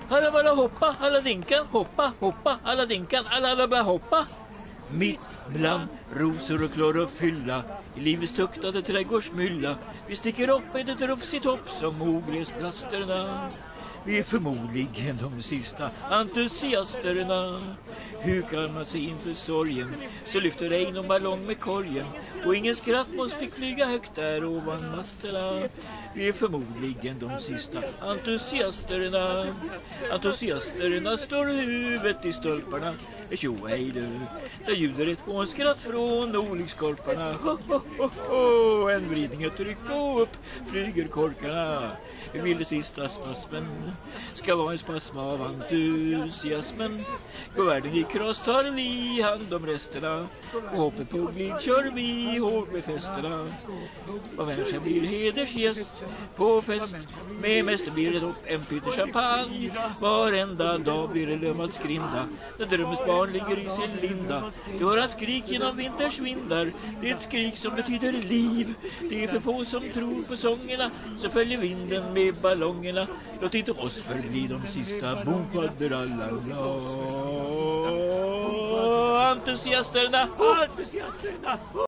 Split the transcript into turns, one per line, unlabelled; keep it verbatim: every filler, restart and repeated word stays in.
Alla bara hoppa, alla dinkan, hoppa, hoppa, alla dinkan, alla alla bara hoppa. Mitt bland rosor och klorofylla, i livets tuktade trädgårdsmylla, vi sticker upp i det rufs i topp som ogräsblasterna. Vi är förmodligen de sista entusiasterna. Hukar man sig inför sorgen, så lyfter regn och ballong med korgen, och ingen skratt måste flyga högt där ovan masterna. Vi är förmodligen de sista entusiasterna. Entusiasterna står huvudet i stolparna. Tjo hej du, där ljuder ett hånskratt från olyckskorparna. Ho, ho, ho, ho. En vridning, ett tryck och upp flyger korkarna. Vi vill det sista spasmen ska vara en spasm av entusiasmen. Går världen i kross tar vi hand om resterna, och hoppet på glid kör vi hårt med festerna. Och människan blir hedersgäst på fest, med mäster blir det upp en pytte champagne. Varenda dag blir det lömmad skrinda, där drömmens barn ligger i sin linda. Du hör han skrik genom vinters vindar, det är ett skrik som betyder liv. Det är för få som tror på sångerna, så följer vinden med ballongerna. Låt inte oss förbli de sista bomfadderallarna. Entusiasterna, entusiasterna.